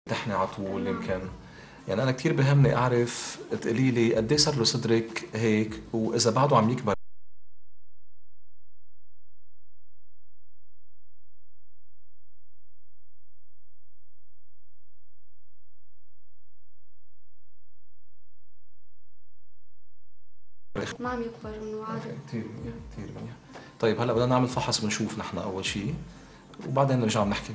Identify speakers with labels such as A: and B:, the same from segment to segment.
A: تحني على طول يمكن. يعني انا كثير بهمني اعرف تقولي لي قد ايه صار له صدرك هيك، واذا بعده عم يكبر.
B: ما عم يكبر انه عادي.
A: كثير منيح كثير منيح. طيب هلا بدنا نعمل فحص ونشوف نحن اول شيء، وبعدين نرجع بنحكي.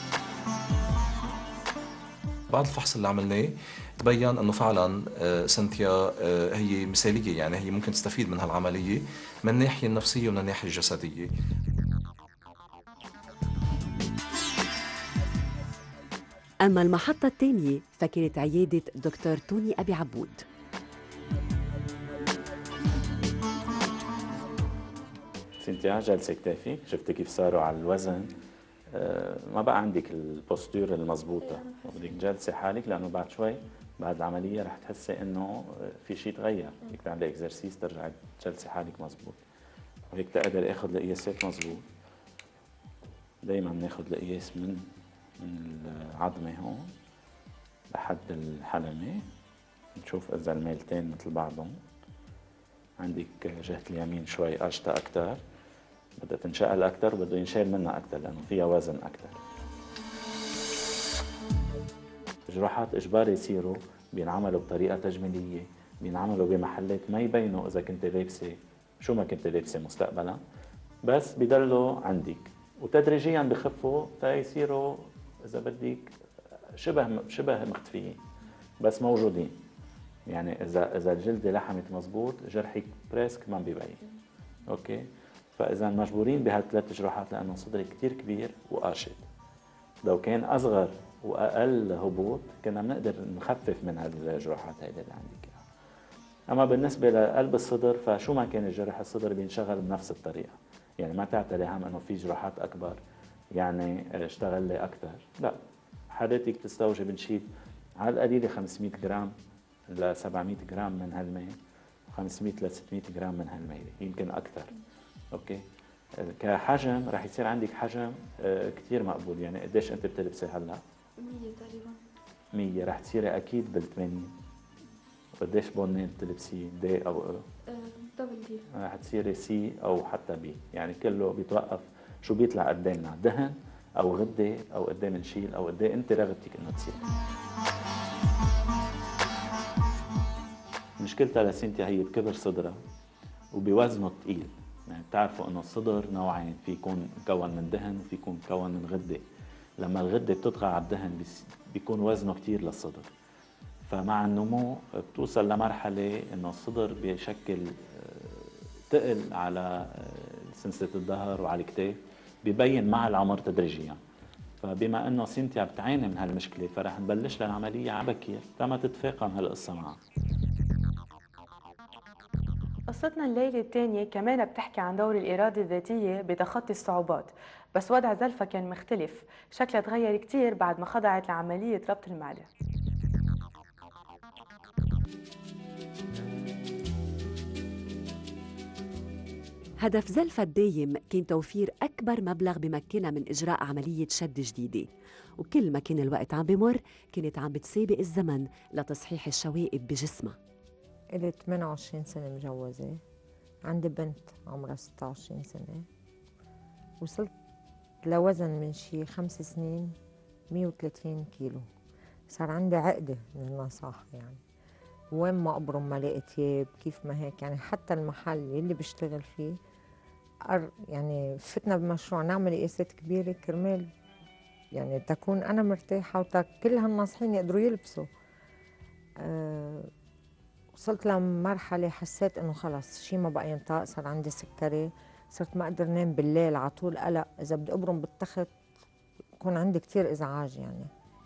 A: بعد الفحص اللي عملناه تبين انه فعلا سنتيا هي مثاليه، يعني هي ممكن تستفيد من هالعمليه من الناحيه النفسيه ومن الناحيه الجسديه.
C: أما المحطة الثانية فكانت عيادة دكتور توني أبي عبود.
D: سنتيا جلسة كتافي، شفت كيف صاروا على الوزن. ما بقى عندك البوستور المضبوطة، بدك جلسة حالك لأنه بعد شوي بعد العملية رح تحسي إنه في شيء تغير، بدك تعملي اكزرسيس ترجعي تجلسي حالك مضبوط. وهيك تقدر اخذ القياسات مضبوط. دايما بناخذ القياس من العظمة هون لحد الحلمة، نشوف إذا الميلتين مثل بعضهم. عندك جهة اليمين شوي قشطة أكتر، بدها تنشقل أكتر وبده ينشال منها أكتر لأنه فيها وزن أكتر. جراحات إجباري يصيروا بينعملوا بطريقة تجميلية، بينعملوا بمحلات ما يبينوا إذا كنت لابسة شو ما كنت لابسة مستقبلا، بس بضلوا عندك وتدريجيا بخفوا تيصيروا إذا بدك شبه مختفيين بس موجودين. يعني إذا الجلدة لحمت مزبوط جرحك بريسك ما بيبين. أوكي؟ فإذا مجبورين بهالثلاث جراحات لأنه صدري كتير كبير وقاشط. لو كان أصغر وأقل هبوط كنا بنقدر نخفف من هالجراحات هيدي اللي عندك. أما بالنسبة لقلب الصدر فشو ما كان الجرح الصدر بينشغل بنفس الطريقة. يعني ما تعتلي هم أنه في جراحات أكبر يعني اشتغل لي أكثر، لا. حالتك تستوجب نشيل على القليلة 500 جرام ل 700 جرام من هالماء، 500 ل 600 جرام من هالماء، يمكن أكثر. أوكي؟ كحجم رح يصير عندك حجم كثير مقبول. يعني قديش أنت بتلبسي هلا؟
B: 100 تقريبا.
D: 100 رح تصيري أكيد بال 80. وقديش بونين بتلبسيه؟ دي أو
B: دبل دي.
D: رح تصيري سي أو حتى بي، يعني كله بيتوقف شو بيطلع قدامنا، دهن أو غدة أو قدام نشيل أو قدام أنت رغبتك إنه تصير. مشكلتها لسنتيا هي بكبر صدرها وبوزنه الثقيل. يعني بتعرفوا انه الصدر نوعين، في يكون مكون من دهن وفي يكون مكون من غده. لما الغده بتطغى على الدهن بيكون وزنه كثير للصدر. فمع النمو بتوصل لمرحله انه الصدر بيشكل ثقل على سلسله الظهر وعلى الكتاف، ببين مع العمر تدريجيا. فبما انه سنتيا بتعاني من هالمشكله فرح نبلش لها العمليه على بكير لما تتفاقم هالقصه معها.
E: قصتنا الليلة الثانية كمان بتحكي عن دور الإرادة الذاتية بتخطي الصعوبات، بس وضع زلفة كان مختلف، شكلها تغير كتير بعد ما خضعت لعملية ربط المعدة.
C: هدف زلفة الدايم كان توفير أكبر مبلغ بمكنها من إجراء عملية شد جديدة، وكل ما كان الوقت عم بمر كانت عم بتسابق الزمن لتصحيح الشوائب بجسمها.
F: إلي 28 سنة مجوزة، عندي بنت عمرها 26 سنة، وصلت لوزن من شي 5 سنين 130 كيلو. صار عندي عقدة من النصاحة، يعني وين ما أبرم ما لاقي تياب كيف ما هيك. يعني حتى المحل اللي بشتغل فيه يعني فتنا بمشروع نعمل قياسات كبيرة كرمال يعني تكون أنا مرتاحة كل هالناصحين يقدروا يلبسوا. وصلت لمرحلة حسيت إنه خلص شي ما بقى ينطاق، صار عندي سكري، صرت ما أقدر نام بالليل، على طول قلق، إذا بدي أبرم بالتخت يكون عندي كتير إزعاج. يعني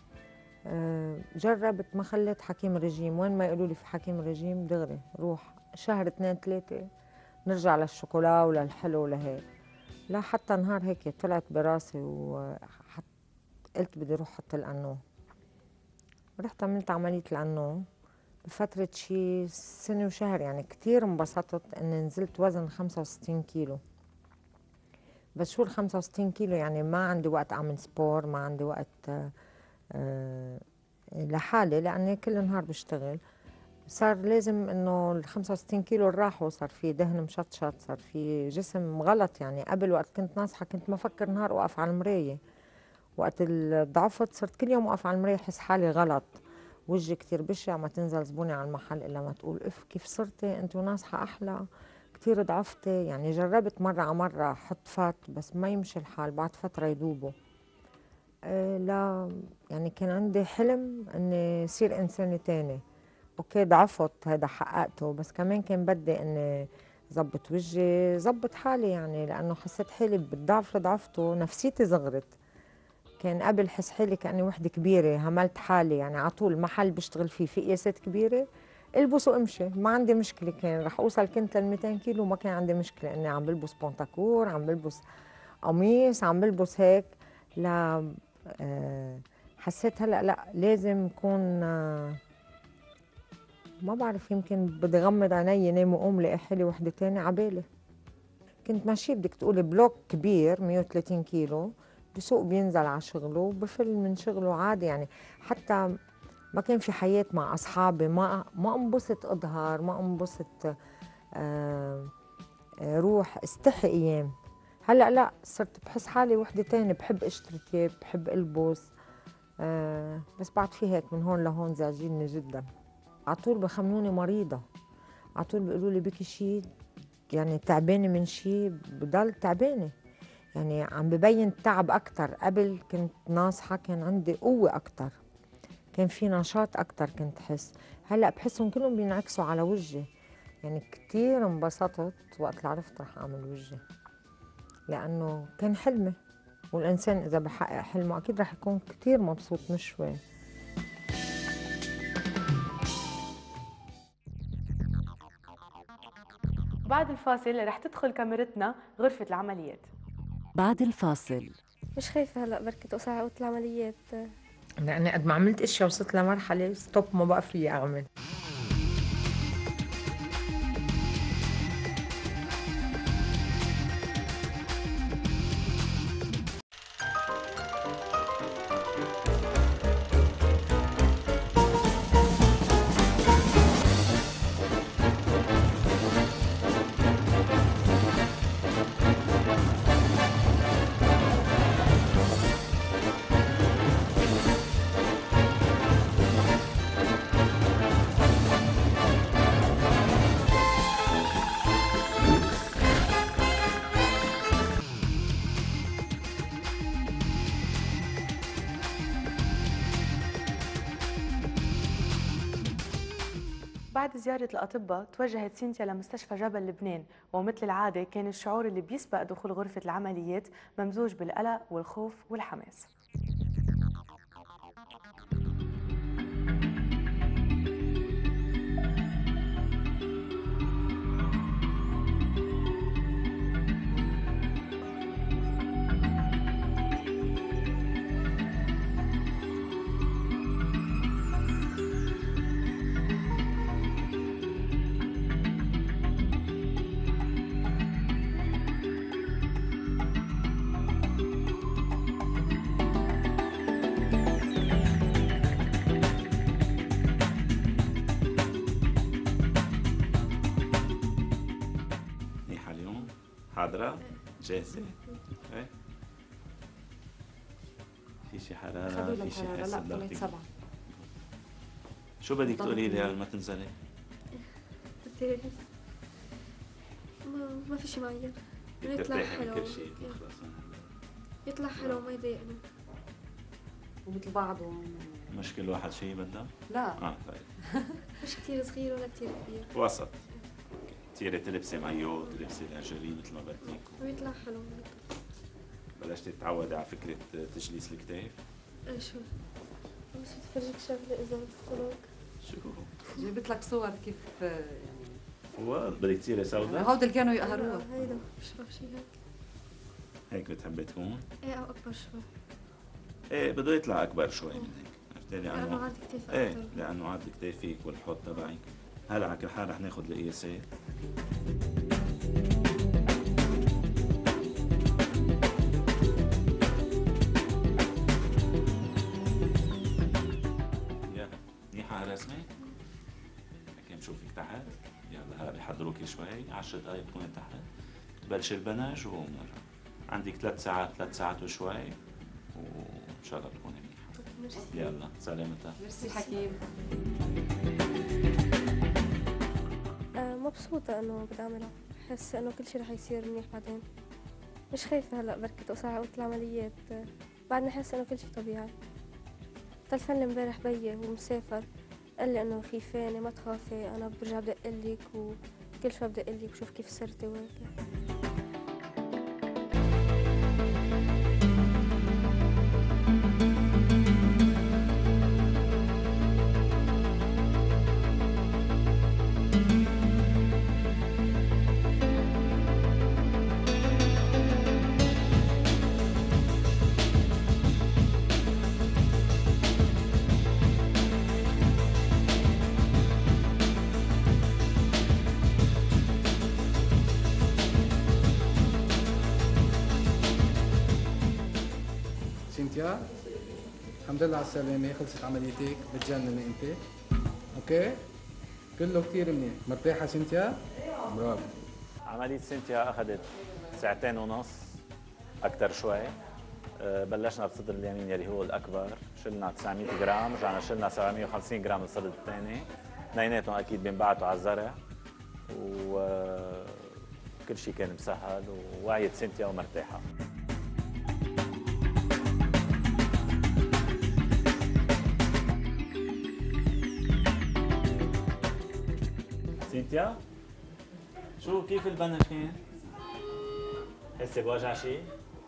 F: جربت، ما خليت حكيم رجيم، وين ما يقولوا لي في حكيم رجيم دغري روح شهر 2 3 نرجع للشوكولا وللحلو ولهيك. لا حتى نهار هيك طلعت براسي قلت بدي اروح حط القانون. رحت عملت عملية القانون بفترة شي سنة وشهر. يعني كتير انبسطت اني نزلت وزن 65 كيلو. بس شو ال 65 كيلو؟ يعني ما عندي وقت اعمل سبور، ما عندي وقت لحالي لأني كل نهار بشتغل. صار لازم إنه ال 65 كيلو راحوا، صار في دهن مشطشط، صار في جسم غلط. يعني قبل وقت كنت ناصحة كنت ما أفكر نهار أوقف على المراية، وقت ضعفت صرت كل يوم أوقف على المراية أحس حالي غلط، وجهي كتير بشع، ما تنزل زبونة على المحل إلا ما تقول اف كيف صرتي انت وناصحة أحلى، كتير ضعفتي. يعني جربت مرة على مرة حط فات بس ما يمشي الحال، بعد فترة يدوبوا. لا يعني كان عندي حلم اني صير انسانة تاني. اوكي ضعفت، هذا حققته، بس كمان كان بدي اني زبط وجهي، زبط حالي، يعني لانه حسيت حالي بالضعف اللي ضعفته نفسيتي صغرت. كان قبل حس حالي كأني وحدة كبيرة، هملت حالي، يعني على طول محل بشتغل فيه في قياسات كبيرة البس وامشي، ما عندي مشكلة. كان رح اوصل كنت لل 200 كيلو، ما كان عندي مشكلة اني عم بلبس بونتاكور، عم بلبس قميص، عم بلبس هيك. لا حسيت هلا لا لازم كون ما بعرف، يمكن بدي غمض عيني نام وقوم لاقي حالي وحدة تانية عبالي. كنت ماشية بدك تقولي بلوك كبير 130 كيلو، بسوق بينزل على شغله وبفل من شغله عادي. يعني حتى ما كان في حياة مع أصحابي، ما انبسط أظهر، ما انبسط روح استحي أيام. هلأ لا صرت بحس حالي وحدة تانية، بحب اشتري تياب، بحب البس. بس بعد في هيك من هون لهون زعجيني جدا. على طول بخمنوني مريضة، على طول بيقولوا لي بكي شيء، يعني تعبانة من شيء، بضل تعبانة. يعني عم ببين تعب أكتر. قبل كنت ناصحة كان عندي قوة أكتر، كان في نشاط أكتر كنت حس. هلأ بحسهم كلهم بينعكسوا على وجهي. يعني كتير انبسطت وقت اللي عرفت رح أعمل وجهي، لأنه كان حلمي، والإنسان إذا بحقق حلمه أكيد رح يكون كتير مبسوط مش شوي.
E: بعد الفاصل رح تدخل كاميرتنا غرفة العمليات.
C: بعد الفاصل.
B: مش خايفة هلا بركي توقع وقت العمليات.
F: لأني قد ما عملت أشياء وصلت لمرحلة ستوب ما بقى فيي أعمل.
E: بعد زيارة الأطباء توجهت سينتيا لمستشفى جبل لبنان، ومثل العادة كان الشعور اللي بيسبق دخول غرفة العمليات ممزوج بالقلق والخوف والحماس.
D: حاضرة؟ جاهزة؟ ايه؟ في شي حرارة؟ في شي حاسة بضغطك؟ شو بدك تقولي لي قبل ما تنزلي؟
B: بدي ما في شي معين، يطلع حلو، يطلع حلو ما يضايقنا.
C: ومثل بعضه
D: مش كل واحد شيء بدها؟
C: لا
D: طيب.
B: مش كتير صغير ولا كتير كبير،
D: وسط. كتير تلبسي مايو، تلبسي لانجري مثل ما بدك
B: ويطلع حلو.
D: بلشتي تتعودي على فكرة تجليس الكتاف؟
B: ايه شو؟ بس بتفرجيك شغلة إذا بتطلق.
D: شو؟
C: جبت لك صور كيف يعني
D: هو بدك تصيري سوداء؟
C: هود اللي كانوا يقهروها.
B: هيدا بشرب شي هيك.
D: هيك بتحبي تكون؟
B: ايه او اكبر شوي.
D: ايه بده يطلع اكبر شوي من هيك، عرفتي؟
B: لأنه عاد كتير أكتر.
D: ايه لأنه عاد كتافك والحوض تبعك. هلا على كل حال رح ناخذ القياسات. على رسمك؟ لكن بشوفك تحت. يلا هلا بيحضروكي شوي 10 دقايق تكوني تحت. تبلشي البنج وبنرجع. عندك 3 ساعات وشوي وان شاء الله تكوني منيحه. يلا سلامتها.
E: ميرسي حكيم.
B: مبسوطة إنه بدي أعملها، بحس إنه كل شيء رح يصير منيح بعدين. مش خايفة هلا بركة توسع وقت العمليات، بعدني أحس إنه كل شيء طبيعي. تلفن لي امبارح بيي ومسافر، قال لي إنه خيفانة ما تخافي، أنا برجع بدقلك وكل شوي بدقلك وشوف كيف صرتي وهيك.
G: سينتيا الحمد لله على السلامة، خلصت عمليتك، بتجنني انت. اوكي؟ كله كثير منيح، مرتاحة سينتيا؟ برافو.
D: عملية سينتيا أخذت 2.5 ساعة أكثر شوي. بلشنا بالصدر اليمين يلي هو الأكبر، شلنا 900 جرام، رجعنا شلنا 750 جرام الصدر الثاني، اثنيناتهم أكيد بينبعتوا على الزرع، وكل شيء كان مسهل ووعيت سينتيا ومرتاحة. سينتيا شو كيف البنج كان؟ حسي بوجع شيء؟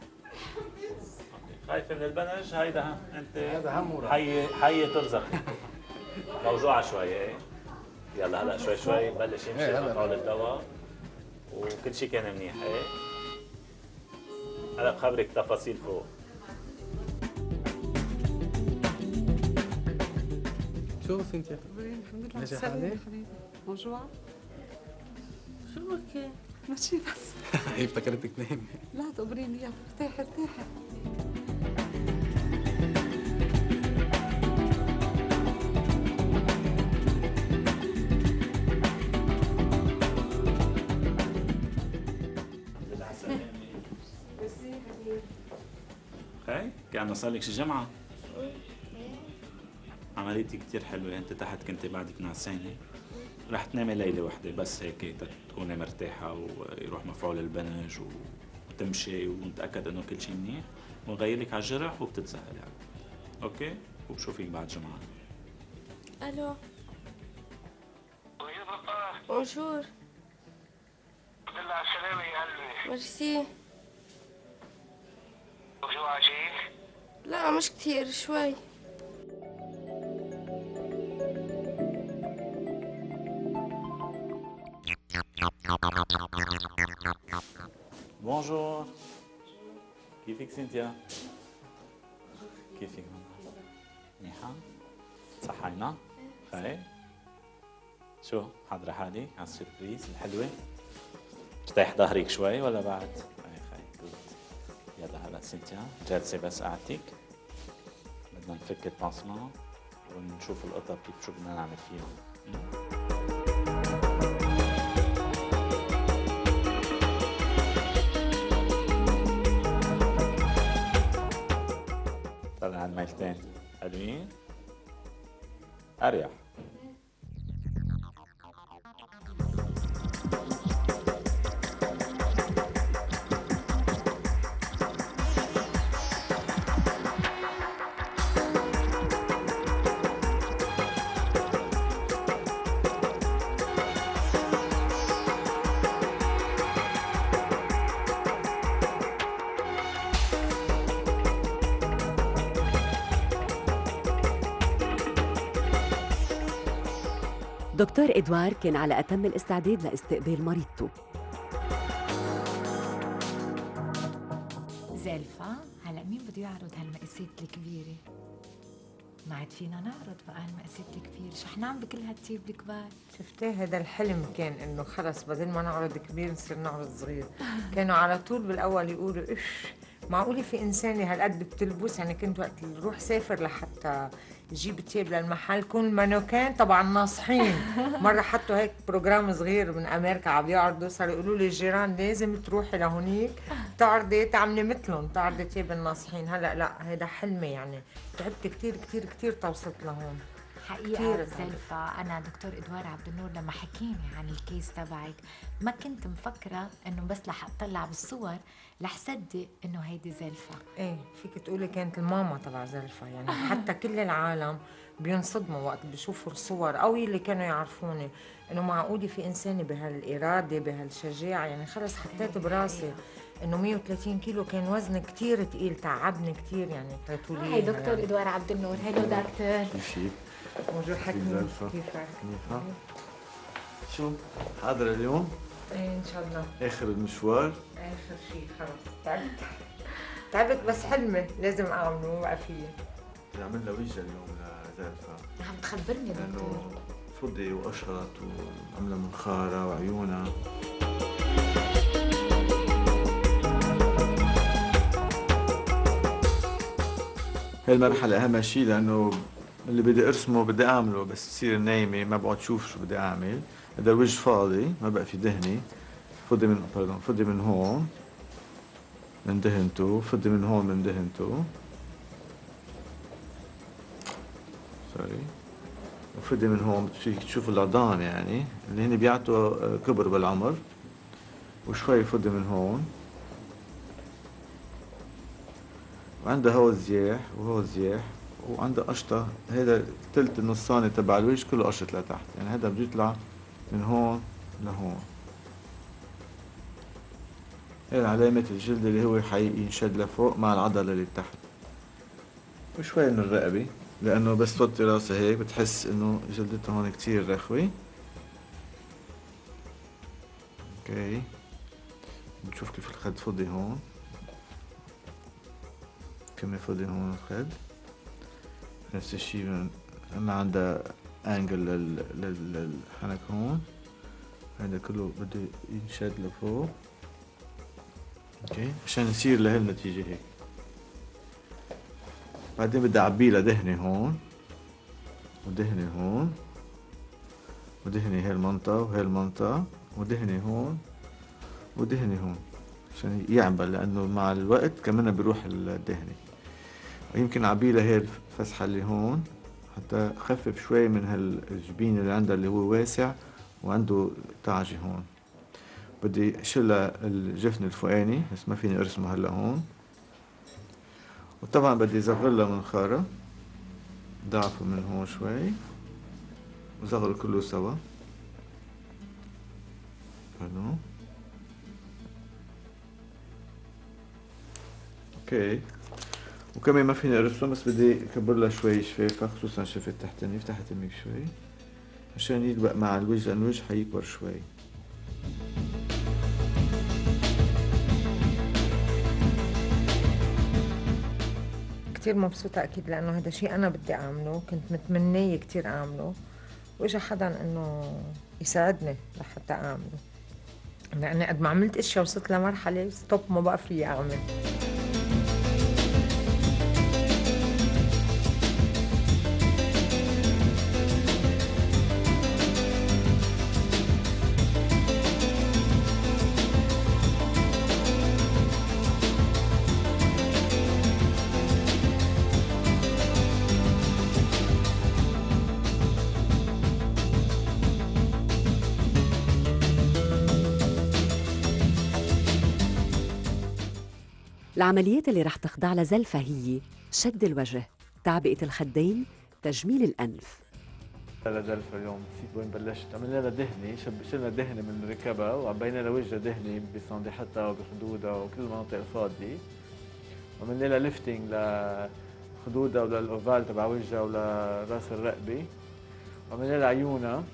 D: خايفة من البنج؟ هيدا انت
G: هذا هم وراح.
D: حية ترزق. موجوعة شوي ايه؟ يلا هلا شوي شوي بلش يمشي مفعول الدواء وكل شيء كان منيح ايه؟ هلا بخبرك تفاصيل فوق.
G: شو سينتيا؟
H: الحمد لله
G: ماشي
H: على السلامة
G: حالك؟
H: حبيبي. موجوعة؟ شو بك؟ ماشي بس.
G: هي افتكرتك نايمة.
H: لا تقبريني اياها، ارتاحي ارتاحي.
B: ميرسي حبيبي.
D: خي كأنه صار لك شي جمعة. عمليتي كتير حلوة، انت تحت كنت بعدك نعسانة. رح تنامي ليلة وحدة بس هيك تكوني مرتاحة ويروح مفعول البنج وتمشي ونتأكد انه كل شيء منيح ونغير لك على الجرح وبتتسهل يعني. اوكي؟ وبشوفك بعد جمعة.
B: ألو. بونجور.
I: الحمد لله على السلامة يا قلبي.
B: ميرسي.
I: موجوعة شيء؟
B: لا مش كتير، شوي.
D: بونجور. كيفك سينتيا؟ كيفك ماما؟ منيحة؟ صحينا؟ خير؟ شو حاضرة حالك على السربريز الحلوة؟ ارتاح ظهرك شوي ولا بعد؟ خير جود. يلا هلا سينتيا جالسة بس قعدتك. بدنا نفك البانسمان ونشوف القطب كيف شو بدنا نعمل فيهم. طلع الميلتين حلوين أريح.
C: دكتور إدوار كان على أتم الاستعداد لاستقبال مريضته.
J: زلفة هلا مين بده يعرض هالمقاسات الكبيرة؟ ما عاد فينا نعرض بقى هالمقاسات الكبيرة، شو حنعمل بكل هالتياب الكبار؟
F: شفتي هذا الحلم كان انه خلص بدل ما نعرض كبير نصير نعرض صغير. كانوا على طول بالاول يقولوا ايش معقولة في انسانة هالقد بتلبس، يعني كنت وقت نروح سافر لحتى تجيب تياب للمحل كون المانوكان تبع الناصحين. مرة حطوا هيك بروجرام صغير من أمريكا عم يعرضوا، صاروا يقولوا لي الجيران لازم تروحي لهونيك تعرضي تعملي مثلهم، تعرضي تياب الناصحين. هلا لا هيدا حلمي يعني، تعبت كتير كتير كتير توصلت لهون.
J: حقيقة زلفة أنا دكتور إدوار عبد النور لما حكيني عن الكيس تبعك ما كنت مفكرة إنه بس رح أطلع بالصور رح صدق إنه هيدي زلفة.
F: ايه فيك تقولي كانت الماما تبع زلفة يعني. حتى كل العالم بينصدموا وقت بيشوفوا الصور او اللي كانوا يعرفوني انه معقولة في انسانة بهالإرادة بهالشجاعة. يعني خلص حطيت براسي انه 130 كيلو كان وزن كتير تقيل، تعبني كتير يعني.
J: هاي دكتور إدوار عبد النور. هلو دكتور.
K: كيفك؟
F: بونجور حكيم، كيفك؟
K: شو حاضر اليوم؟
F: ايه ان شاء الله.
K: اخر المشوار؟
F: اخر شيء خلص. تعبت بس حلمي لازم اعمله بقى فيه.
K: بدي اعمل لها وجه اليوم لزلفة.
J: عم تخبرني دكتور.
K: لانه فضي وقشرت وعملها منخارة وعيونها. هاي المرحلة أهم شيء، لأنه اللي بدي أرسمه بدي أعمله بس تصير نايمة ما بقعد شوف شو بدي أعمل. هذا الوجه فاضي ما بقى في دهنة. فضي من هون من دهنته، فضي من هون من دهنته، سوري، وفضي من هون. فيك تشوفوا العظام يعني اللي هن بيعطوا كبر بالعمر، وشوي فضي من هون. وعندها هو زياح وهو زياح، وعندها قشطة. هذا تلت النصاني تبع الوجه كله قشط لتحت، يعني هذا بده يطلع من هون لهون. هي علامة الجلد اللي هو حينشد لفوق مع العضلة اللي تحت، وشوي من الرقبة، لأنه بس توطي راسها هيك بتحس إنه جلدتها هون كتير رخوة. اوكي، بنشوف كيف الخد فضي هون، كمان فضي هون الخد. نفس الشيء ما عندها انجل للحنك هون. هذا كله بده ينشد لفوق. اوكي، عشان يصير لهالنتيجة هيك. بعدين بدي اعبيلها دهنة هون ودهنة هون ودهنة هالمنطقة وهالمنطقة ودهنة هون ودهنة هون عشان يعبى، لأنه مع الوقت كمان بيروح الدهنة. ويمكن اعبيلها هي الفسحة اللي هون حتى خفف شوي من هالجبين اللي عندها اللي هو واسع وعنده تعجة هون. بدي اشيلها الجفن الفوقاني بس ما فيني ارسمه هلا هون. وطبعا بدي زغلها منخارة، ضعفه من هون شوي وزغل كله سوا. حلو، اوكي. وكمان ما فيني ارسم بس بدي اكبر لها شوي شفافة، خصوصا شفة التحتانية. افتح تمك شوي عشان يلبق مع الوجه، لأن الوجه حيكبر شوي.
F: كتير مبسوطة أكيد لأنه هذا شيء أنا بدي أعمله، كنت متمنية كتير أعمله، وإجا حدا إنه يساعدني لحتى أعمله. لأني قد ما عملت أشياء وصلت لمرحلة ستوب ما بقى فيي أعمل.
C: العمليات اللي رح تخضع لها زلفة هي شد الوجه، تعبئة الخدين، تجميل الأنف.
K: لزلفة اليوم نسيت وين بلشت. عملنا لها دهنة، شلنا دهنة من ركبها وعبينا لها وجهها دهنة بصندحتها وبخدودها وكل المناطق الفاضية. وعملنا لها ليفتنج لخدودها وللأوفال تبع وجهها ولراس الرقبة. وعملنا لها عيونها،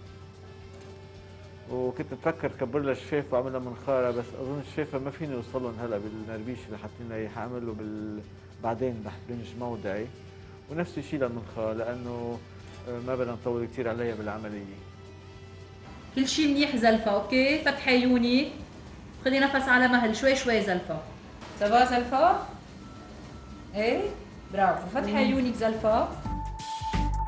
K: وكنت مفكر كبر لها الشفافة وعملها منخارة، بس أظن الشفافة ما فيني أوصلهم هلا بالنربيش اللي حاطين لي، حأعمله بعدين رح بنج موضعي. ونفس الشيء للمنخار لأنه ما بدنا نطول كثير عليها بالعملية.
L: كل شيء منيح زلفة، أوكي؟ فتحي عيونك، خذي نفس على مهل، شوي شوي زلفة. سوا زلفة؟ إيه؟ برافو، فتحي عيونك زلفة.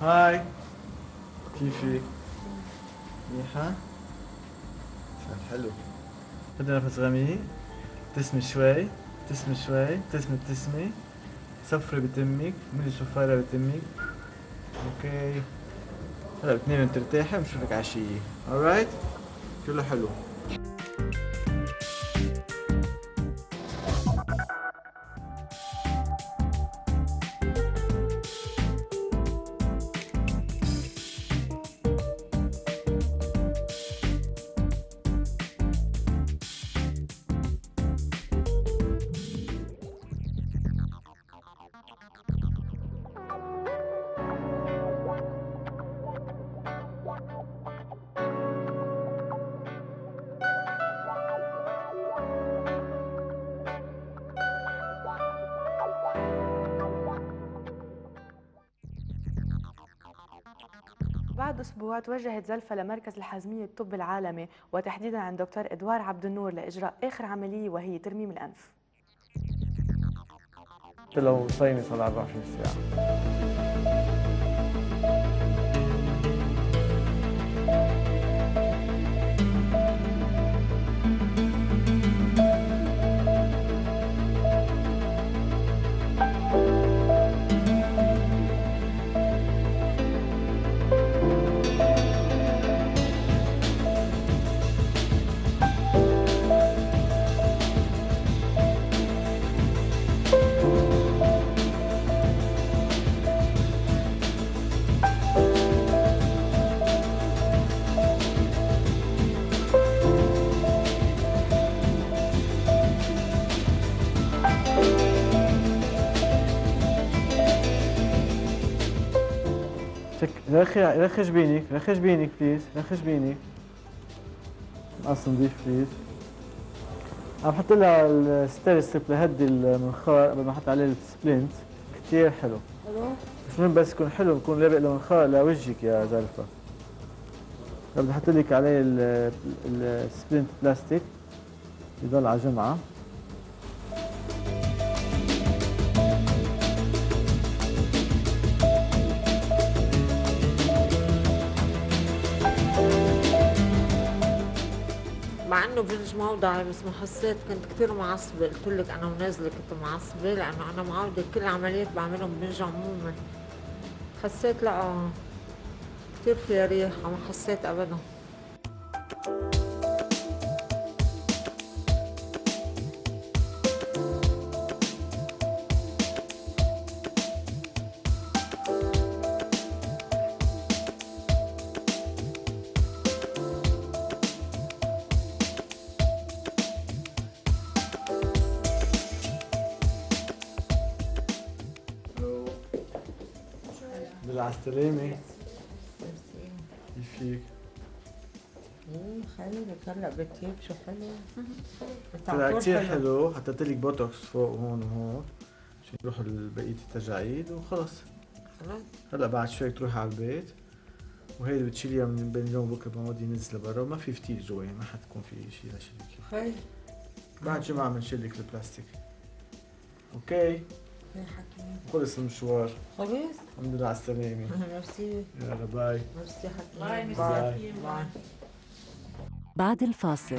K: هاي كيفك؟ منيحة؟ شان حلو. خدي نفس غميق، ابتسمي شوي، ابتسمي شوي، ابتسمي، صفري بتمك، اعملي صفارة بتمك. اوكي. هلا بتنامي بترتاحي ونشوفك عشية. alright؟ كله حلو.
E: بعد أسبوع توجهت زلفة لمركز الحزمية الطب العالمي وتحديدا عند دكتور إدوار عبد النور لإجراء آخر عملية وهي ترميم الأنف.
K: لو صايمة صار 24 ساعة. رخش بينك بليز، رخش بينك. مقص نضيف بليز. عم بحط لها الستيرستريب لهدي المنخار قبل ما احط عليه السبلنت، كثير حلو. مش مهم بس يكون حلو، يكون لابق المنخار لوجهك يا زلفة. بدي احط لك عليه السبلنت بلاستيك يضل على جمعة.
F: مع انه بجوز موضعي بس ما حسيت، كنت كثير معصبه، قلت لك انا ونازله كنت معصبه لانه انا معوده كل العمليات بعملهم بنج عموما. حسيت لا كثير فيها ريحه، ما حسيت ابدا.
K: على السلامة. كيفك؟
F: خيرك هلا بتجيب شو حلو.
K: طلع كثير حلو، حطيت لك بوتوكس فوق هون وهون عشان يروحوا بقية التجاعيد وخلص. هلا بعد شوي تروحي على البيت وهيدي بتشيليها من بين اليوم وبكره بمودي نزل لبرا وما في فتيل جوا، ما حتكون في شيء لشيلك.
F: خير.
K: بعد جمعة بنشيل لك البلاستيك. اوكي؟ خلص المشوار.
F: خلص؟
K: الحمد لله على السلامة.
F: ميرسي.
K: يلا باي.
F: ميرسي حكيم.
K: باي.
F: باي.
C: بعد الفاصل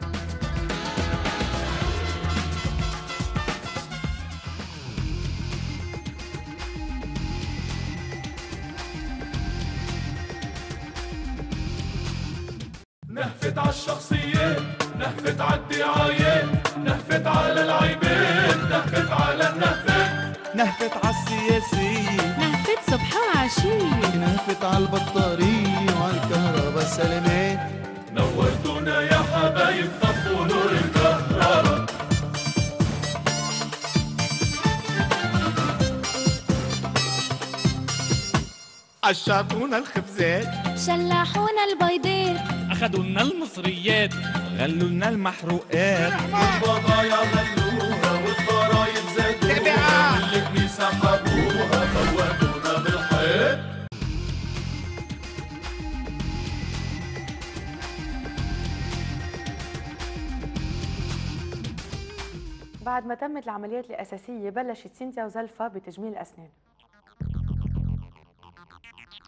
M: نهفت على الشخصيات، نهفت على الدعايات، نهفت على العيبات، نهفت على النهفات،
N: نهفت على السياسية،
O: نهفت صبح وعشية،
N: نهفت على البطارية وعلى الكهرباء سلامات.
M: نورتونا يا حبايب، طفوا نور الكهرباء.
N: قشطونا الخبزات،
O: شلحونا البيضات،
P: أخدولنا المصريات،
N: غلولنا المحروقات.
M: البضايع غلوها والضرايب زادوها، والكنيسة حبوها فوتونا بالحيط.
E: بعد ما تمت العمليات الأساسية بلشت سينتيا وزلفة بتجميل الأسنان.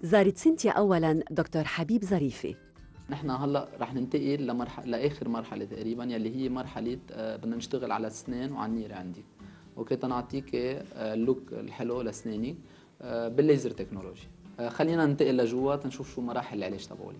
C: زارت سينتيا أولاً دكتور حبيب ظريفة.
Q: نحن هلا رح ننتقل لاخر مرحله تقريبا يلي هي مرحله بدنا نشتغل على الاسنان وعلى النيره عندي. اوكي تنعطيك اللوك الحلو لاسناني بالليزر تكنولوجي. خلينا ننتقل لجوا تنشوف شو مراحل العلاج تبعولك.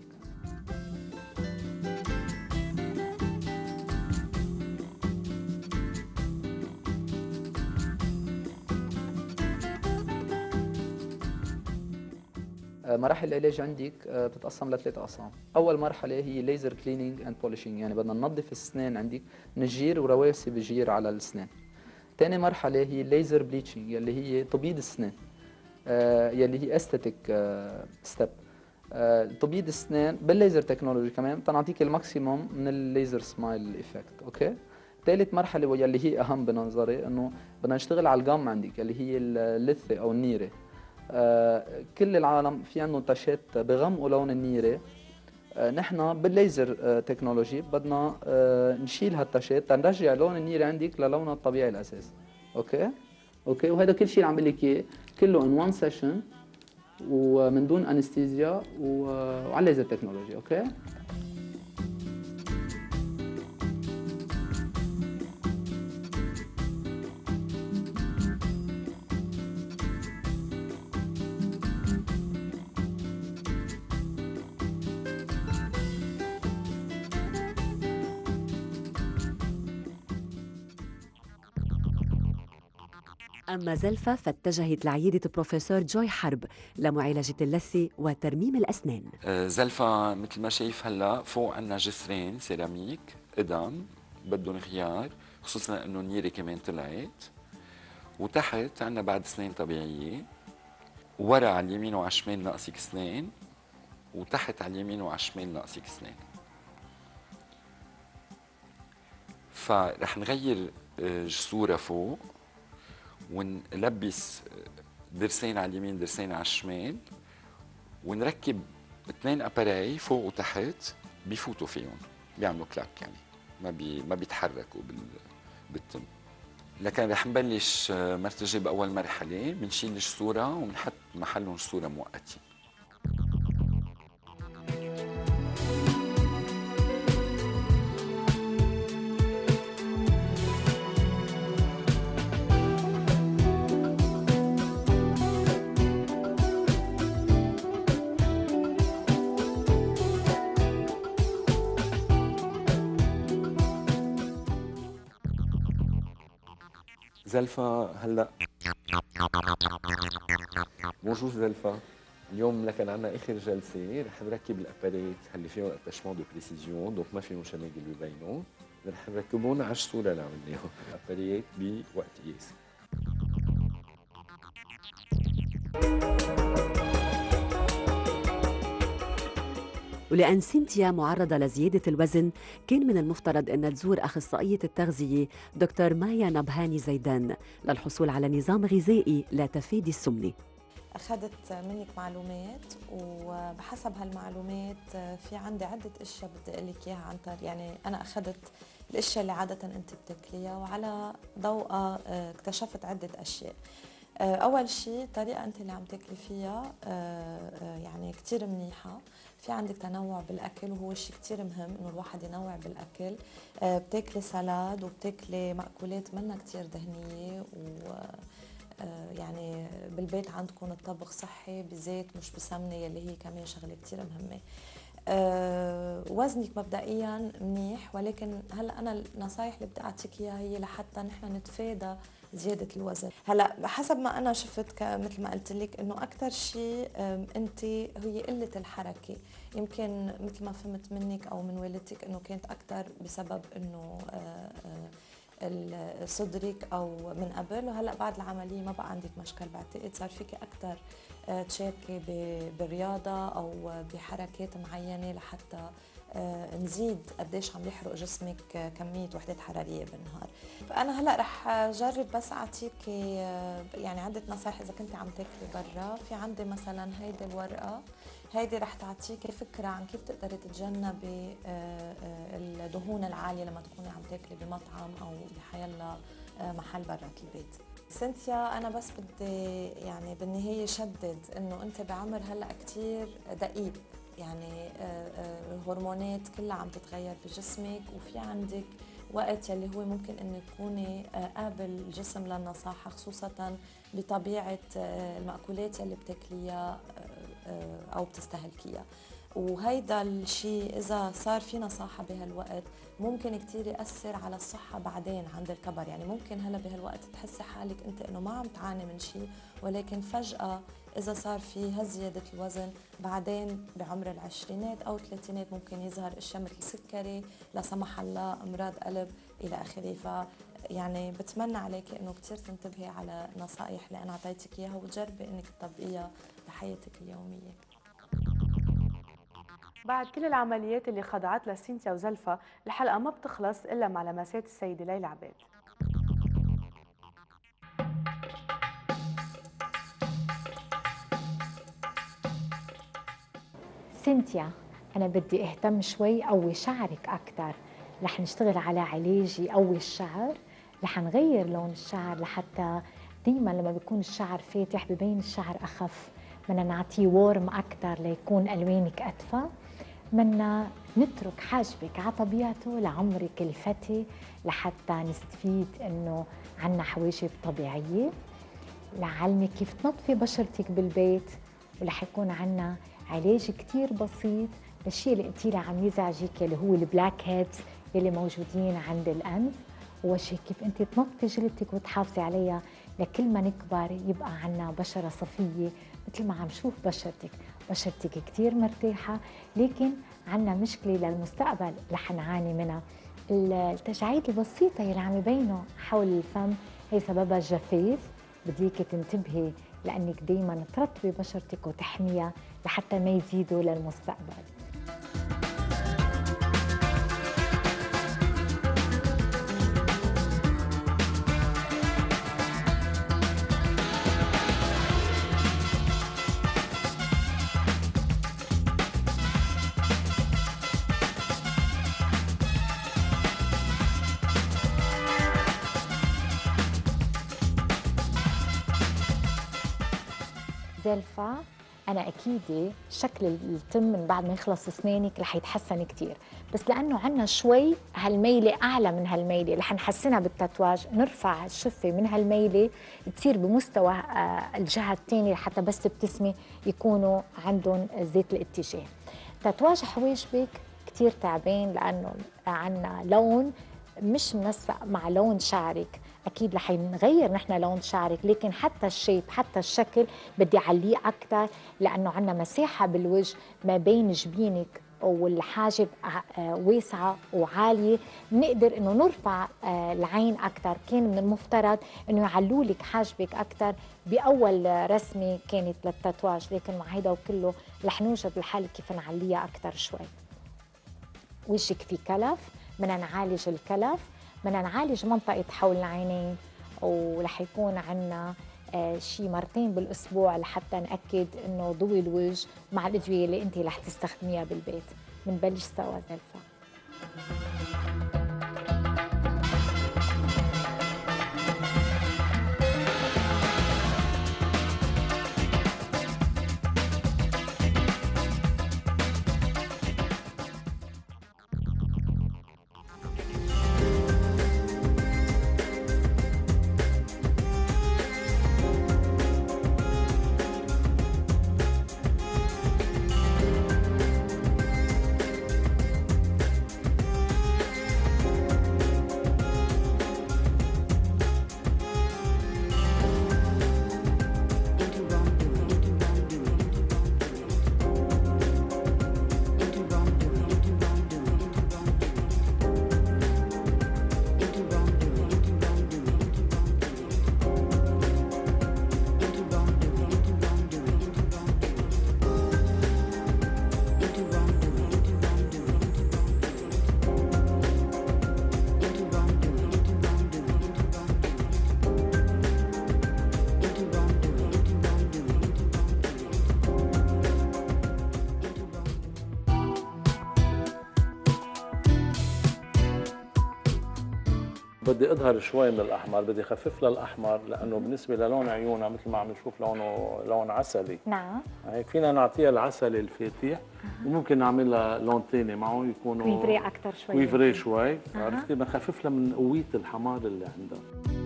Q: مراحل العلاج عندك بتتقسم لثلاث اقسام، اول مرحله هي ليزر كليننج اند بولشنج، يعني بدنا ننظف الاسنان عندك، نجير ورواسب الجير على الاسنان. ثاني مرحله هي ليزر بليتشنج يلي هي تبييض الاسنان، يلي هي استاتيك ستيب. تبييض الاسنان بالليزر تكنولوجي كمان بتنعطيك الماكسيموم من الليزر سمايل ايفكت. اوكي ثالث مرحله واللي هي اهم بنظري انه بدنا نشتغل على الجام عندك اللي هي اللثه او النيره. كل العالم في عندهم تاشات بغمقوا لون النيره، نحن بالليزر تكنولوجي بدنا نشيل هالتاشات تنرجع لون النيره عندك للونها الطبيعي الاساسي. اوكي وهذا كل شيء اللي عم بقول لك اياه كله ان وان سيشن ومن دون انستيزيا وعلى الليزر تكنولوجي. اوكي
C: أما زلفة فاتجهت لعيادة بروفيسور جوي حرب لمعالجة اللثة وترميم الأسنان.
R: زلفة مثل ما شايف هلا فوق عنا جسرين سيراميك قدام بدهم غيار، خصوصا انه النيرة كمان طلعت، وتحت عنا بعد اسنان طبيعية، ورا على اليمين وعلى الشمال ناقصك اسنان، وتحت على اليمين وعلى الشمال ناقصك اسنان. فرح نغير جسورة فوق ونلبس ضرسين على اليمين ضرسين على الشمال، ونركب 2 اباراي فوق وتحت بيفوتوا فيهم بيعملوا كلاك، يعني ما بيتحركوا بالتم. لكن رح نبلش مرتجة باول مرحله، بنشيل الجسوره وبنحط محلهم جسوره مؤقتين. زلفة هلا بونجور زلفة، اليوم لكن عنا اخر جلسه رح نركب الاباريت اللي فيهم اتاشمون دو بريسيزيون، دونك ما فيهم شماجل ببينهم، رح نركبهم على الصوره اللي عملناهم الاباريت بوقت قياسي.
C: ولأن سينتيا معرضة لزيادة الوزن كان من المفترض أن تزور أخصائية التغذية دكتور مايا نبهاني زيدان للحصول على نظام غذائي لا تفادي السمنة.
S: أخذت منك معلومات وبحسب هالمعلومات في عندي عدة أشياء بدي أقول لك إياها عن طريق، يعني أنا أخذت الأشياء اللي عادة أنت بتاكليها وعلى ضوءها اكتشفت عدة أشياء. أول شيء الطريقة أنت اللي عم تاكلي فيها يعني كتير منيحة، في عندك تنوع بالأكل وهو شيء كتير مهم إنه الواحد ينوع بالأكل. بتاكلي سلاد وبتاكلي مأكولات منها كتير دهنية، و يعني بالبيت عندكم الطبخ صحي بزيت مش بسمنة يلي هي كمان شغلة كتير مهمة. وزنك مبدئيا منيح، ولكن هلا أنا النصايح اللي بدي أعطيك إياها هي لحتى نحن نتفادى زيادة الوزن. هلا حسب ما أنا شفت مثل ما قلت لك إنه أكثر شيء أنت هي قلة الحركة، يمكن مثل ما فهمت منك أو من والدتك إنه كانت أكثر بسبب إنه صدرك او من قبل، وهلا بعد العمليه ما بقى عندك مشكل، بعتقد صار فيك اكثر تشاركي بالرياضه او بحركات معينه لحتى نزيد قديش عم يحرق جسمك كميه وحدات حراريه بالنهار. فانا هلا رح جرب بس اعطيك يعني عده نصائح اذا كنت عم تاكلي برا. في عندي مثلا هيدي الورقه، هيدي رح تعطيكي فكره عن كيف تقدري تتجنبي الدهون العاليه لما تكوني عم تاكلي بمطعم او بحيلا محل برات البيت. سينثيا أنا بس بدي يعني بالنهاية شدد إنه أنت بعمر هلأ كتير دقيق، يعني الهرمونات كلها عم تتغير في جسمك، وفي عندك وقت يلي هو ممكن إنه تكوني قابل الجسم للنصاحة، خصوصاً بطبيعة المأكولات يلي بتاكليها أو بتستهلكيها. وهيدا الشيء إذا صار في نصاحة بهالوقت ممكن كتير يأثر على الصحة بعدين عند الكبر. يعني ممكن هلا بهالوقت تحسي حالك أنت إنه ما عم تعاني من شيء، ولكن فجأة إذا صار في هالزيادة الوزن بعدين بعمر العشرينات أو الثلاثينات ممكن يظهر أشياء مثل سكري، لا سمح الله أمراض قلب إلى آخره. يعني بتمنى عليك إنه كتير تنتبهي على النصائح اللي أنا أعطيتك إياها وتجربي إنك تطبقيها بحياتك اليومية.
E: بعد كل العمليات اللي خضعت لها سينثيا وزلفة، الحلقة ما بتخلص إلا مع لمسات السيدة ليلى عباد.
J: سينثيا، أنا بدي أهتم شوي قوي شعرك أكتر. رح نشتغل على علاج يقوي الشعر، رح نغير لون الشعر لحتى دايما لما بيكون الشعر فاتح ببين الشعر أخف. بدنا نعطيه وورم أكتر ليكون ألوانك أدفى. بدنا نترك حاجبك على طبيعته لعمرك الفتي لحتى نستفيد إنه عنا حواجب طبيعية. لعلمك كيف تنظفي بشرتك بالبيت، ورح يكون عنا علاج كتير بسيط للشيء اللي قلتي لي عم يزعجك اللي هو البلاك هيدز اللي موجودين عند الأنف ووجهك. كيف أنت تنظفي جلدتك وتحافظي عليها لكل ما نكبر يبقى عنا بشرة صفية مثل ما عم نشوف بشرتك كتير مرتاحة. لكن عنا مشكلة للمستقبل رح نعاني منها. التجاعيد البسيطة اللي عم يبينوا حول الفم هي سببها الجفاف. بديك تنتبهي لأنك دايما ترطبي بشرتك وتحميها لحتى ما يزيدوا للمستقبل. زلفة، أنا أكيد شكل التم من بعد ما يخلص أسنانك رح يتحسن كتير، بس لأنه عنا شوي هالميلة أعلى من هالميلة رح نحسنها بالتاتواج. نرفع الشفة من هالميلة تصير بمستوى الجهة الثانية لحتى بس تبتسمي يكونوا عندهم زيت الاتجاه. تاتواج حواجبك كتير تعبان لأنه عنا لون مش منسق مع لون شعرك. أكيد رح نغير نحن لون شعرك، لكن حتى الشيب حتى الشكل بدي أعليه أكتر لأنه عنا مساحة بالوجه ما بين جبينك والحاجب واسعة وعالية. بنقدر إنه نرفع العين أكتر. كان من المفترض إنه يعلوا لك حاجبك أكتر بأول رسمة كانت للتاتواج، لكن مع هيدا وكله رح نوجد الحل كيف نعليها أكتر شوي. وجهك في كلف، بدنا نعالج الكلف، بدنا نعالج منطقة حول العينين، ورح يكون عنا شي مرتين بالأسبوع لحتى نأكد إنه ضوء الوجه مع الأدوية اللي أنت رح تستخدميها بالبيت. بنبلش سوا زلفة.
T: بدي اظهر شوي من الاحمر، بدي اخفف لها الاحمر لانه بالنسبه للون عيونها مثل ما عم نشوف لونه لون عسلي.
J: نعم.
T: هيك فينا نعطيها العسلي الفاتح وممكن نعمل لها لون ثاني معه يكونوا
J: كويفري اكثر شوي.
T: كويفري شوي، عرفتي؟ بنخفف لها من قويه الحمار اللي عندها.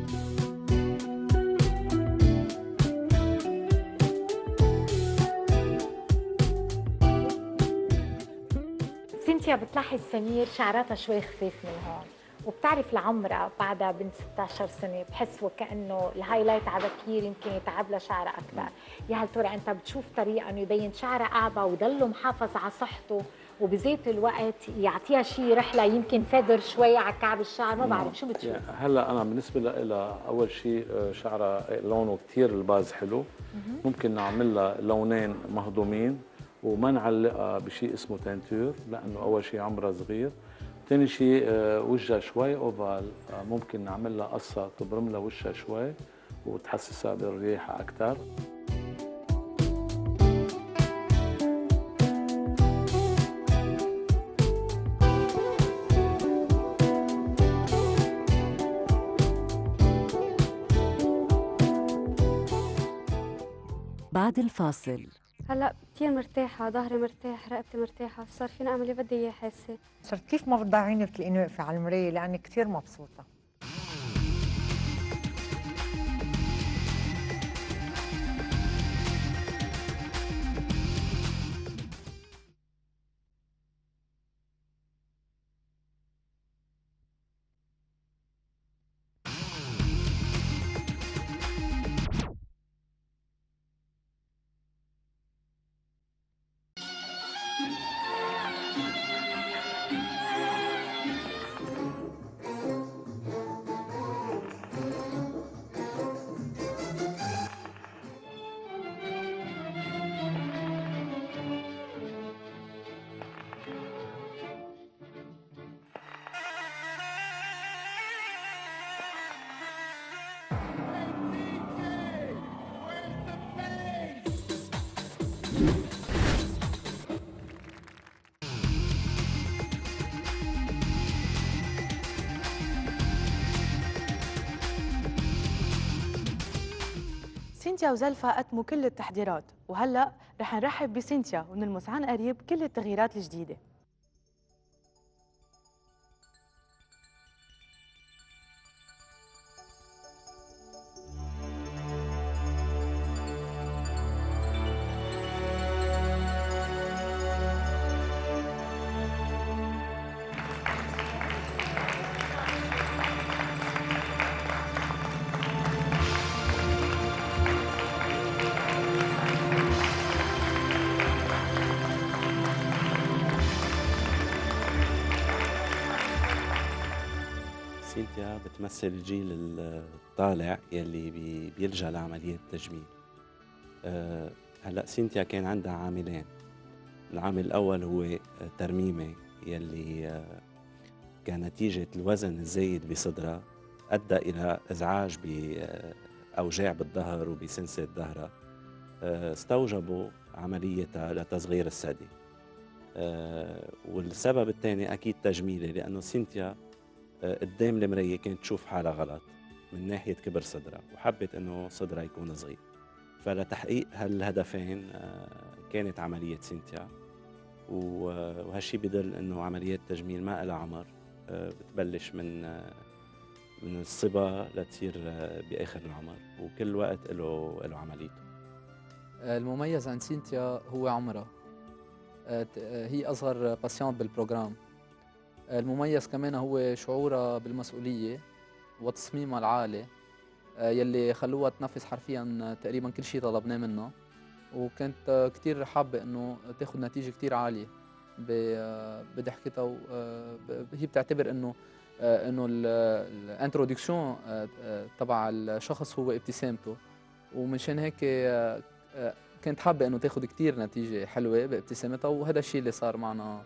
J: سينتيا بتلاحظ سمير شعراتها شوي خفيف من هون، وبتعرف لعمرها بعدها بنت 16 سنه بحس وكانه الهايلايت على بكير يمكن يتعب لها شعرها اكثر. يا هل ترى انت بتشوف طريقه انه يبين شعرها اعبى ويضله محافظ على صحته وبذات الوقت يعطيها شيء رحله يمكن فدر شوي على كعب الشعر؟ ما بعرف شو بتشوف.
T: هلا انا بالنسبه لها اول شيء شعرها لونه كثير الباز حلو، ممكن نعمل لها لونين مهضومين وما نعلقها بشيء اسمه تنتور لانه اول شيء عمرها صغير، ثاني شيء وجهها شوي اوفال، ممكن نعمل لها قصه تبرم لها وجهها شوي وتحسسها بالريحه اكثر.
C: بعد الفاصل
B: هلا كثير مرتاحة، ظهري مرتاح، رقبتي مرتاحة، صار فيني أعمل اللي بدي إياه حاسة.
F: صرت كيف ما برضى عيني بتلاقيني واقفة على المراية لأني كثير مبسوطة.
E: سينتيا وزلفة قدموا كل التحضيرات، وهلا رح نرحب بسينتيا ونلمس عن قريب كل التغييرات الجديدة.
U: سينتيا بتمثل الجيل الطالع يلي بيلجأ لعملية تجميل. هلا سينتيا كان عندها عاملين، العامل الأول هو ترميمة يلي كنتيجة الوزن الزايد بصدرها أدى إلى إزعاج بأوجاع بالظهر وبسنسة ظهرها، استوجبوا عمليتها لتصغير الثدي. والسبب الثاني أكيد تجميلي، لأنه سينتيا قدام المراية كانت تشوف حالها غلط من ناحية كبر صدرها، وحبت انه صدرها يكون صغير. فلتحقيق هالهدفين كانت عملية سينتيا، وهالشي بدل انه عمليات تجميل ما لها عمر، بتبلش من الصبا لتصير باخر العمر، وكل وقت له عمليته.
Q: المميز عند سينتيا هو عمرها، هي اصغر باسيونت بالبروجرام. المميز كمان هو شعورها بالمسؤولية وتصميمها العالي يلي خلوها تنفذ حرفيا تقريبا كل شيء طلبناه منها، وكانت كتير حابة انه تاخذ نتيجة كتير عالية بضحكتها. هي بتعتبر انه الانترودكسيون تبع الشخص هو ابتسامته، ومنشان هيك كانت حابة انه تاخذ كتير نتيجة حلوة بابتسامتها، وهذا الشيء اللي صار معنا.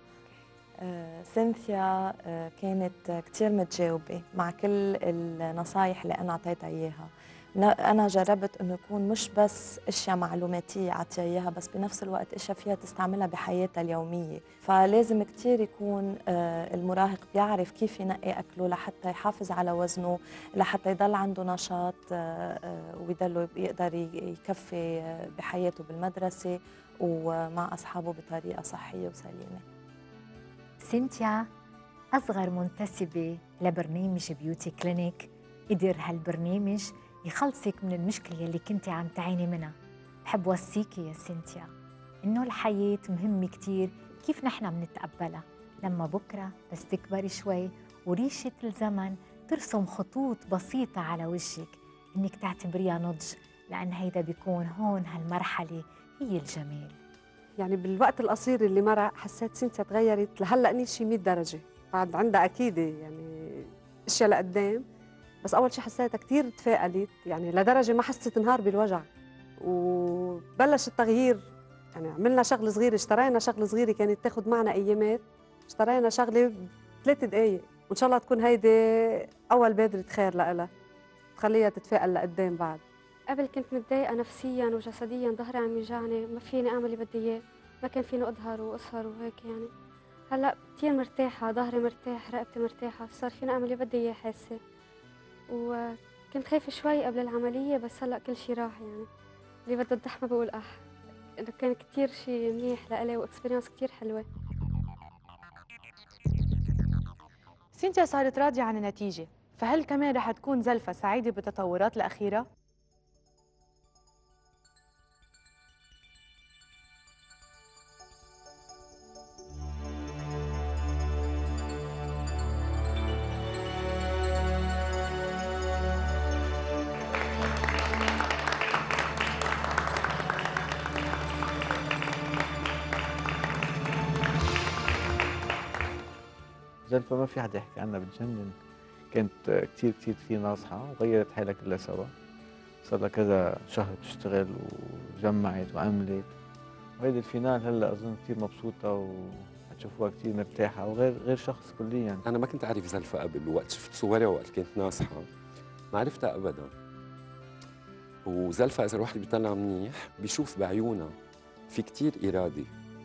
S: سينثيا كانت كتير متجاوبة مع كل النصايح اللي أنا أعطيتها إياها، أنا جربت إنه يكون مش بس أشياء معلوماتية عطيها إياها، بس بنفس الوقت أشياء فيها تستعملها بحياتها اليومية. فلازم كتير يكون المراهق بيعرف كيف ينقي أكله لحتى يحافظ على وزنه، لحتى يضل عنده نشاط ويضل يقدر يكفي بحياته بالمدرسة ومع أصحابه بطريقة صحية وسليمة.
J: سينتيا أصغر منتسبة لبرنامج بيوتي كلينيك، قدر هالبرنامج يخلصك من المشكلة اللي كنتي عم تعاني منها. بحب وصيكي يا سينتيا إنه الحياة مهمة كتير، كيف نحن بنتقبلها لما بكرة بس تكبري شوي وريشة الزمن ترسم خطوط بسيطة على وجهك، إنك تعتبريها نضج، لأن هيدا بيكون هون هالمرحلة هي الجمال.
A: يعني بالوقت القصير اللي مرق حسيت سينتيا تغيرت لهلا شي 100 درجة. بعد عندها أكيد يعني أشياء لقدام، بس أول شي حسيتها كتير تفائلت، يعني لدرجة ما حسيت نهار بالوجع. وبلش التغيير، يعني عملنا شغل صغير، اشترينا شغل صغيرة كانت تاخد معنا أيامات، اشترينا شغلة ب3 دقايق، وإن شاء الله تكون هيدي أول بادرة خير لها تخليها تتفائل لقدام. بعد
B: قبل كنت متضايقة نفسياً وجسدياً، ظهري عم يوجعني، ما فيني أعمل اللي بدي إياه، ما كان فيني أظهر وأسهر وهيك يعني. هلا كثير مرتاحة، ظهري مرتاح، رقبتي مرتاحة، صار فيني أعمل اللي بدي إياه حاسة. وكنت خايفة شوي قبل العملية، بس هلا كل شيء راح يعني. اللي بده الدحمة بقول إنه كان كثير شيء منيح لإلي وإكسبيرينس كثير حلوة.
E: سينتيا صارت راضية عن النتيجة، فهل كمان رح تكون زلفة سعيدة بالتطورات الأخيرة؟
K: زلفة ما في حدا يحكي عنها، بتجنن. كانت كتير ناصحة وغيرت حالها كلها سوا. صار لها كذا شهر تشتغل وجمعت وعملت، وهيدي الفينال هلا أظن كتير مبسوطة وحتشوفوها كتير مرتاحة وغير شخص كليا.
V: أنا ما كنت أعرف زلفة قبل، وقت شفت صورها وقت كانت ناصحة ما عرفتها أبدا. وزلفة إذا الواحد بيطلع منيح بيشوف بعيونها في كتير إرادة،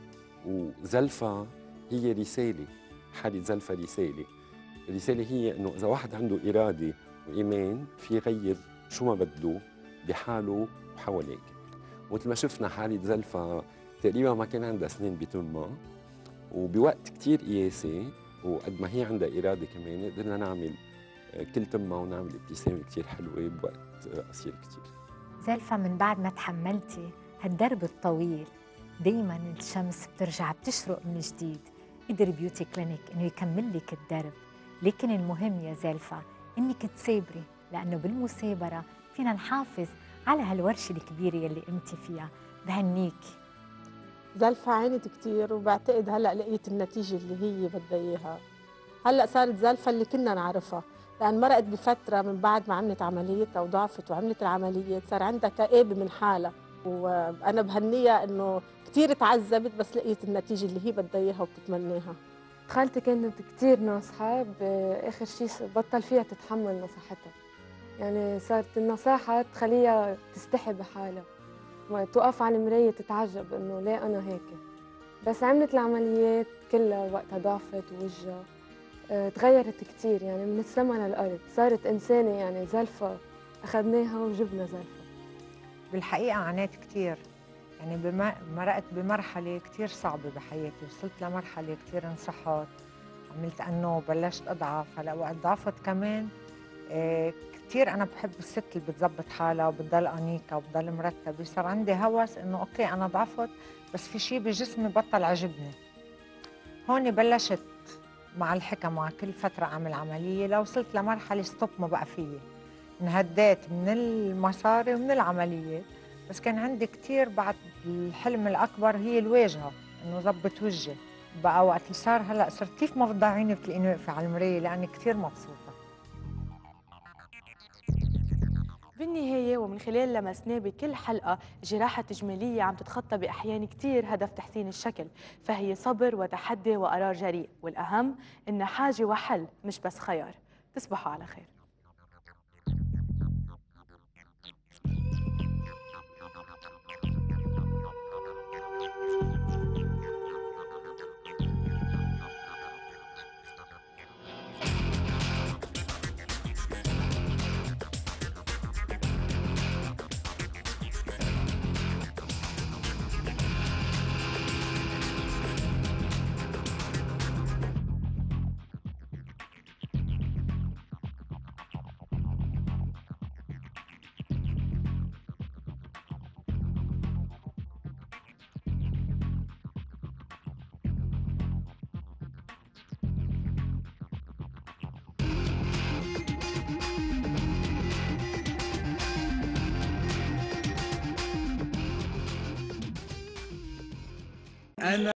V: وزلفة هي رسالة. حالة زلفة رسالة. الرسالة هي إنه إذا واحد عنده إرادة وإيمان في يغير شو ما بده بحاله وحواليك. ومثل ما شفنا حالة زلفة تقريبا ما كان عندها سنين بتمها، وبوقت كتير قياسي وقد ما هي عندها إرادة كمان قدرنا نعمل كل تمها ونعمل ابتسامة كتير حلوة بوقت قصير كتير.
J: زلفة من بعد ما تحملتي هالدرب الطويل، دايما الشمس بترجع بتشرق من جديد. قدر بيوتي كلينيك إنه يكمل لك الدرب، لكن المهم يا زلفة إنك تثابري، لأنه بالمثابرة فينا نحافظ على هالورشة الكبيرة يلي قمتي فيها. بهنيكي.
W: زلفة عانت كتير، وبعتقد هلأ لقيت النتيجة اللي هي بدها إياها. هلأ صارت زلفة اللي كنا نعرفها، لأن مرقت بفترة من بعد ما عملت عمليتها وضعفت وعملت العملية صار عندها كآبة من حالها، وأنا بهنيها إنه كتير تعذبت بس لقيت النتيجة اللي هي بدها إياها وبتتمناها.
A: خالتي كانت كتير ناصحة، بآخر شيء بطل فيها تتحمل نصيحتها، يعني صارت النصاحة تخليها تستحي بحالها، توقف على المراية تتعجب إنه ليه أنا هيك. بس عملت العمليات كلها وقتها ضعفت ووجهها تغيرت كتير، يعني من السما للأرض صارت إنسانة. يعني زلفة أخذناها وجبنا زلفة.
F: بالحقيقة عانيت كتير، يعني مرقت بمرحلة كتير صعبة بحياتي، وصلت لمرحلة كتير انصحت، عملت أنه بلشت أضعف. هلا وقت ضعفت كمان كتير أنا بحب الست اللي بتزبط حالها وبتضل أنيقة وبتضل مرتبة. صار عندي هوس إنه أوكي أنا ضعفت بس في شيء بجسمي بطل عجبني. هون بلشت مع الحكمة كل فترة أعمل عملية، لو وصلت لمرحلة ستوب ما بقى فيي، انهديت من المصاري ومن العملية. بس كان عندي كتير بعد الحلم الأكبر هي الواجهة، إنه ضبط وجهي. بقى وقت اللي صار هلأ صرت كيف ما بتضيعيني بتلاقيني واقفة على المراية لأني كتير مبسوطة.
E: بالنهاية ومن خلال لمسناه بكل حلقة، الجراحة التجميلية عم تتخطى بأحيان كتير هدف تحسين الشكل، فهي صبر وتحدي وقرار جريء، والأهم إنها حاجة وحل مش بس خيار. تصبحوا على خير.
G: أنا